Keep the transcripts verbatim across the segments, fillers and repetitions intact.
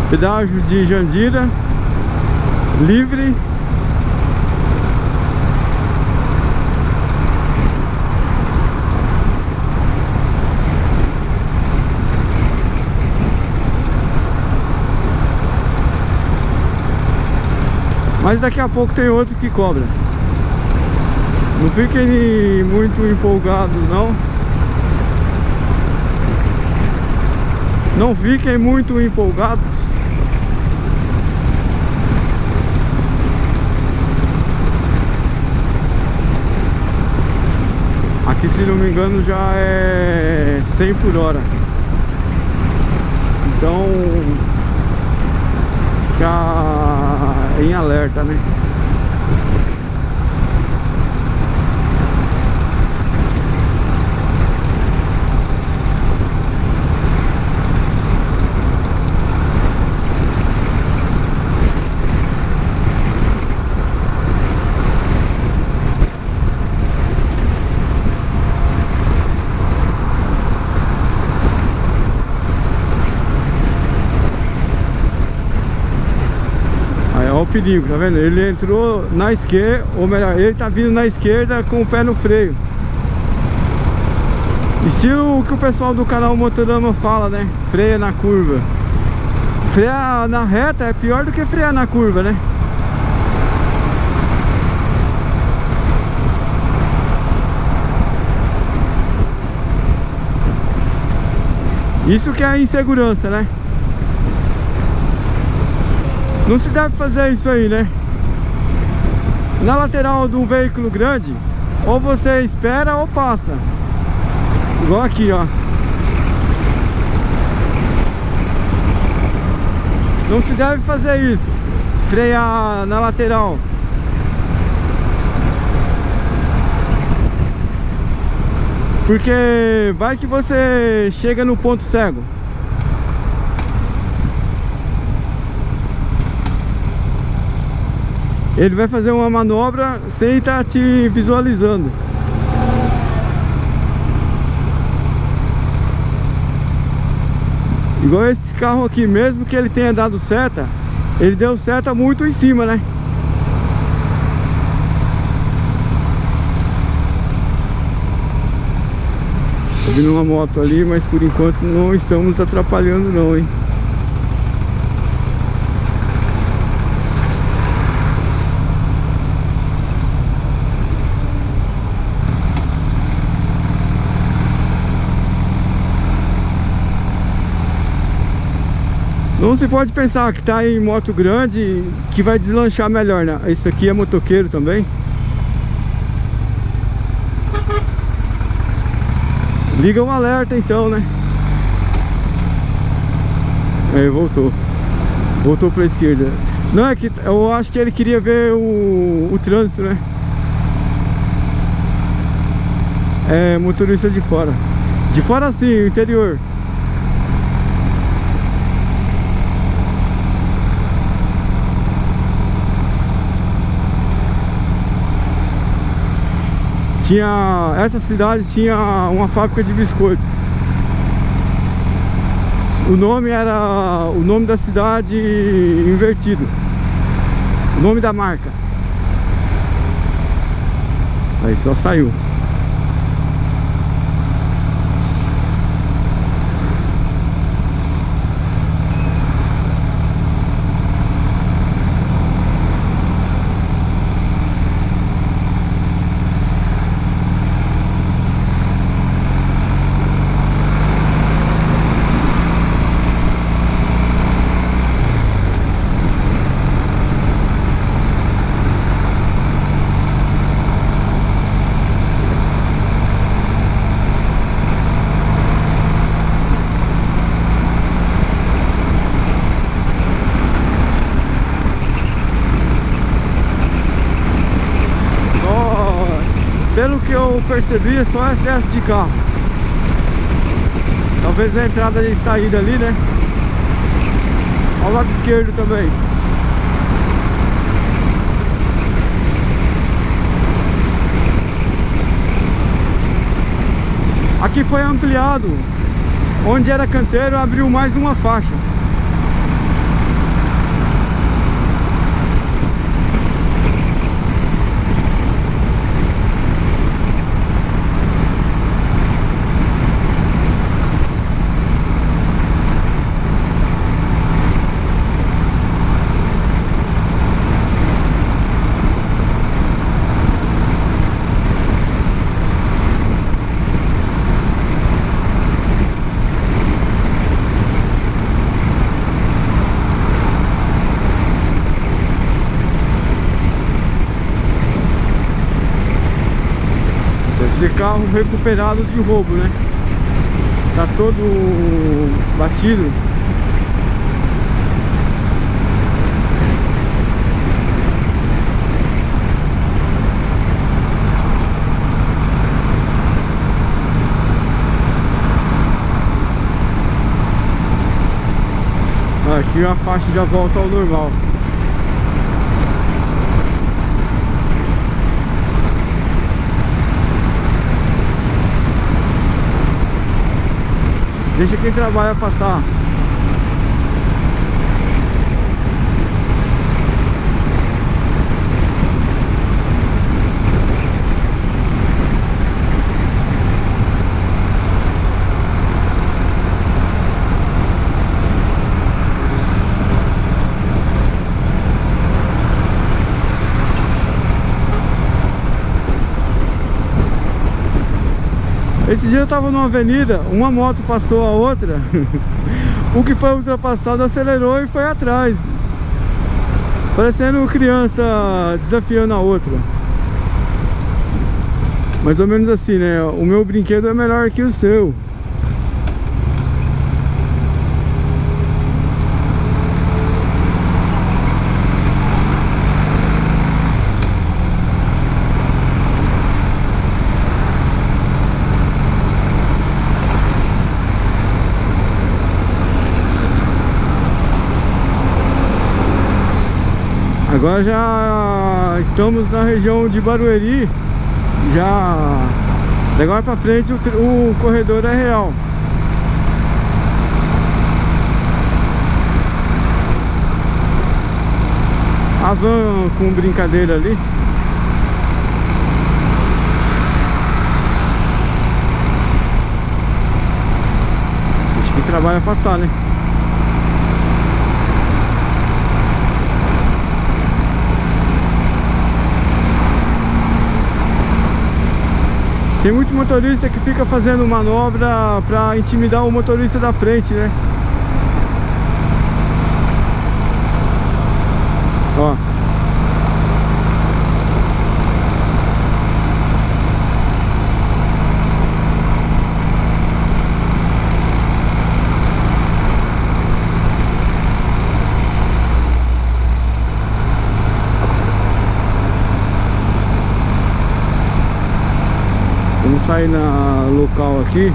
Pedágio de Jandira livre. Mas daqui a pouco tem outro que cobra. Não fiquem muito empolgados, não. Não fiquem muito empolgados. Aqui, se não me engano, já é cem por hora. Então, fica em alerta, né? Olha o perigo, tá vendo? Ele entrou na esquerda, ou melhor, ele tá vindo na esquerda com o pé no freio. Estilo o que o pessoal do canal Motorama fala, né? Freia na curva. Frear na reta é pior do que frear na curva, né? Isso que é a insegurança, né? Não se deve fazer isso aí, né? Na lateral de um veículo grande, ou você espera ou passa. Igual aqui, ó. Não se deve fazer isso. Frear na lateral. Porque vai que você chega no ponto cego. Ele vai fazer uma manobra sem estar te visualizando. Igual esse carro aqui, mesmo que ele tenha dado seta, ele deu seta muito em cima, né? Tô vindo uma moto ali, mas por enquanto não estamos atrapalhando não, hein? Não se pode pensar que tá em moto grande que vai deslanchar melhor, né? Esse aqui é motoqueiro também. Liga um alerta então, né? Aí voltou. Voltou pra esquerda. Não, é que eu acho que ele queria ver o, o trânsito, né? É, motorista de fora. De fora sim, o interior. Tinha, essa cidade tinha uma fábrica de biscoito. O nome era o nome da cidade invertido. O nome da marca. Aí só saiu. Pelo que eu percebi, é só excesso de carro. Talvez a entrada e saída ali, né? Ao lado esquerdo também. Aqui foi ampliado. Onde era canteiro, abriu mais uma faixa. carro recuperado de roubo, né? Tá todo batido. Aqui a faixa já volta ao normal. Deixa quem trabalha passar. Esse dia eu tava numa avenida, uma moto passou a outra. O que foi ultrapassado acelerou e foi atrás, parecendo criança desafiando a outra. Mais ou menos assim, né? O meu brinquedo é melhor que o seu. Agora já estamos na região de Barueri. Já de agora pra frente o, o corredor é real. A van com brincadeira ali. Acho que trabalha passar, né? Tem muito motorista que fica fazendo manobra pra intimidar o motorista da frente, né? Ó. Vamos sair na local aqui.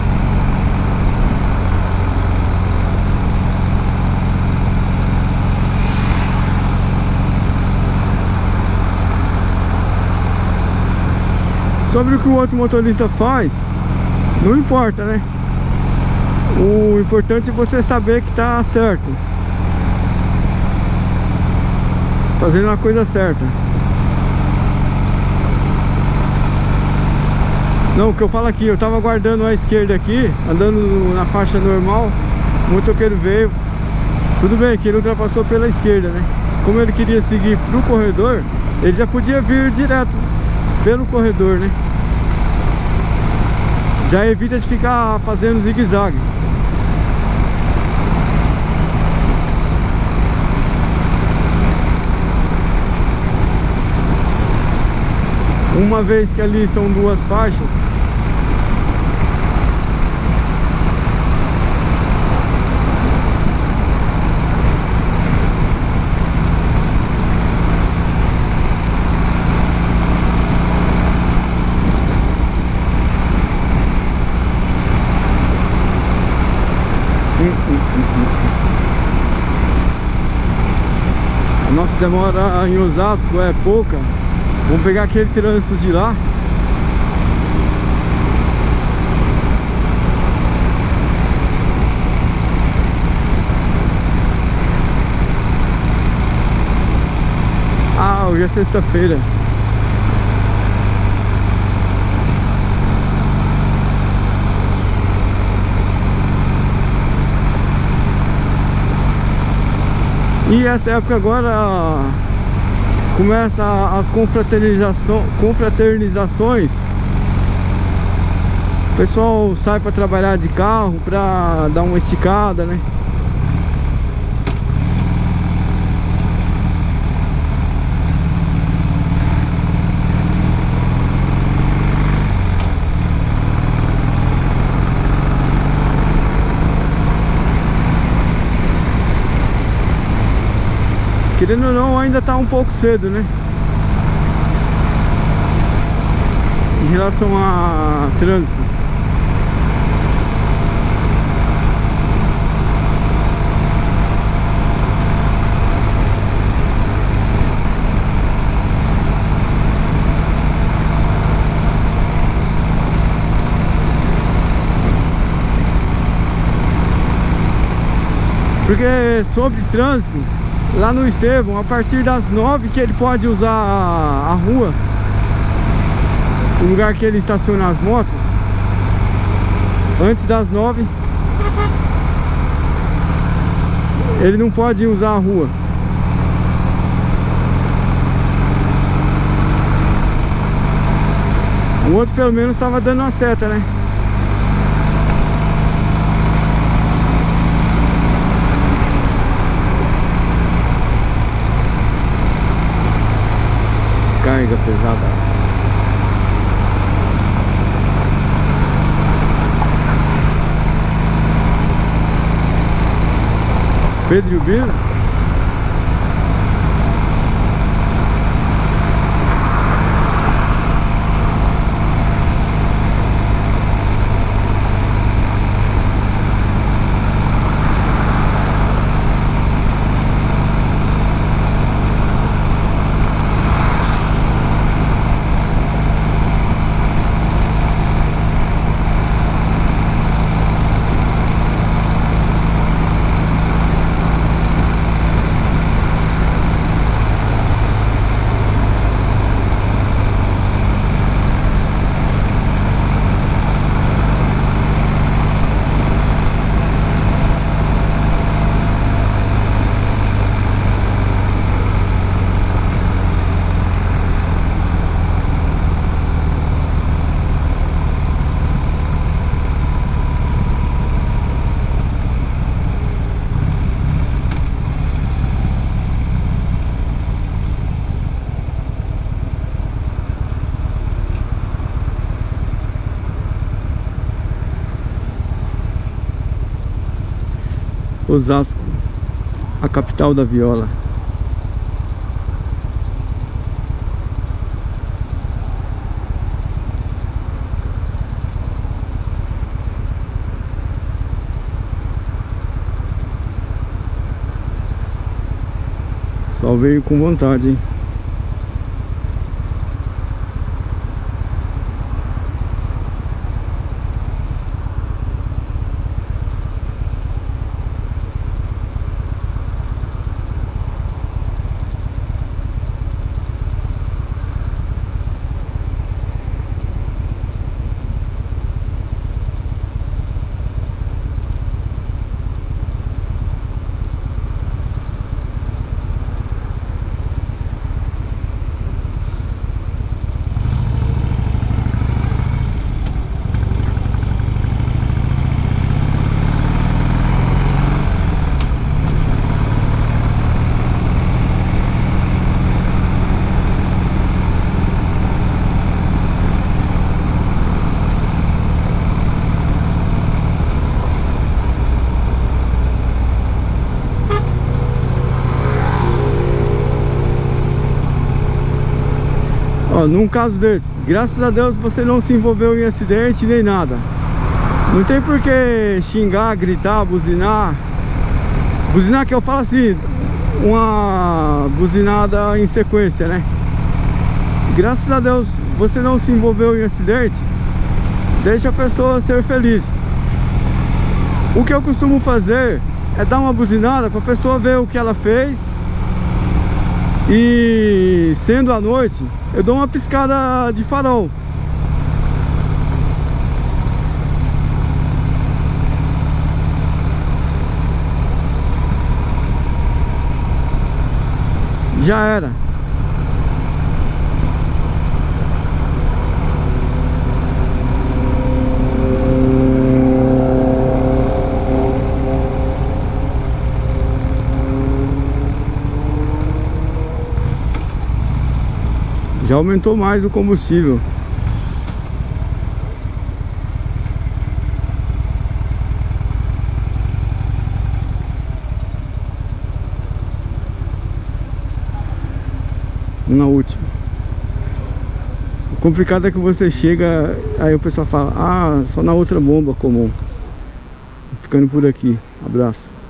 Sobre o que o outro motorista faz, não importa, né? O importante é você saber que tá certo, fazendo a coisa certa. Não, o que eu falo aqui, eu tava guardando a esquerda aqui, andando na faixa normal, o motoqueiro veio. Tudo bem que ele ultrapassou pela esquerda, né? Como ele queria seguir pro corredor, ele já podia vir direto pelo corredor, né? Já evita de ficar fazendo zigue-zague. Uma vez que ali são duas faixas, a nossa demora em Osasco é pouca. Vamos pegar aquele trânsito de lá. Ah, hoje é sexta-feira. E essa época agora começa as confraternizações, confraternizações. O pessoal sai para trabalhar de carro, para dar uma esticada, né? Querendo ou não, ainda tá um pouco cedo, né? Em relação a trânsito. Porque sobre trânsito, lá no Estevão, a partir das nove que ele pode usar a, a rua, o lugar que ele estaciona as motos. Antes das nove ele não pode usar a rua. O outro pelo menos estava dando uma seta, né? Carga pesada. Pedro e o Bira. Osasco, a capital da viola. Só veio com vontade, hein? Ó, num caso desse, graças a Deus você não se envolveu em acidente nem nada. Não tem por que xingar, gritar, buzinar. Buzinar que eu falo assim, uma buzinada em sequência, né? Graças a Deus você não se envolveu em acidente. Deixa a pessoa ser feliz. O que eu costumo fazer é dar uma buzinada para a pessoa ver o que ela fez. E sendo à noite, eu dou uma piscada de farol. Já era. Já aumentou mais o combustível. na última. O complicado é que você chega, aí o pessoal fala, ah, só na outra bomba comum. Ficando por aqui. Abraço.